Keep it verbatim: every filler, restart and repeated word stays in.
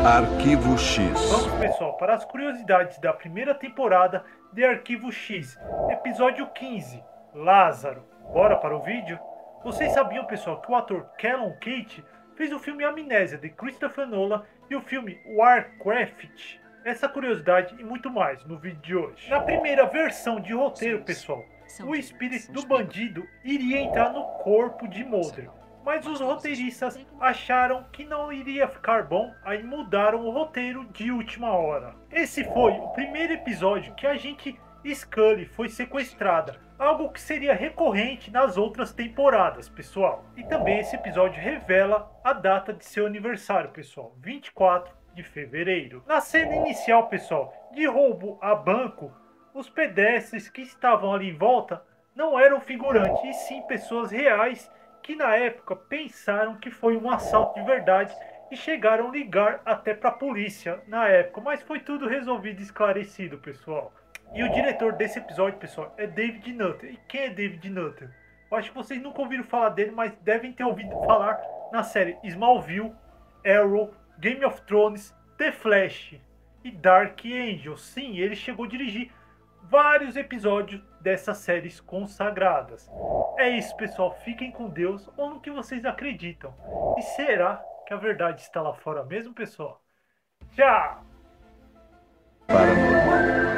Arquivo X. Vamos, pessoal, para as curiosidades da primeira temporada de Arquivo X, episódio quinze, Lázaro. Bora para o vídeo? Vocês sabiam, pessoal, que o ator Callum Kate fez o filme Amnésia de Christopher Nolan e o filme Warcraft? Essa curiosidade e muito mais no vídeo de hoje. Na primeira versão de roteiro, pessoal, o espírito do bandido iria entrar no corpo de Mulder, mas os roteiristas acharam que não iria ficar bom, aí mudaram o roteiro de última hora. Esse foi o primeiro episódio que a agente Scully foi sequestrada, algo que seria recorrente nas outras temporadas, pessoal. E também esse episódio revela a data de seu aniversário, pessoal, vinte e quatro de fevereiro. Na cena inicial, pessoal, de roubo a banco, os pedestres que estavam ali em volta não eram figurantes, e sim pessoas reais que na época pensaram que foi um assalto de verdade e chegaram a ligar até para a polícia na época, mas foi tudo resolvido e esclarecido, pessoal. E o diretor desse episódio, pessoal, é David Nutter. E quem é David Nutter? Eu acho que vocês nunca ouviram falar dele, mas devem ter ouvido falar na série Smallville, Arrow, Game of Thrones, The Flash e Dark Angel. Sim, ele chegou a dirigir vários episódios dessas séries consagradas. É isso, pessoal. Fiquem com Deus ou no que vocês acreditam. E será que a verdade está lá fora mesmo, pessoal? Tchau! Paranormal.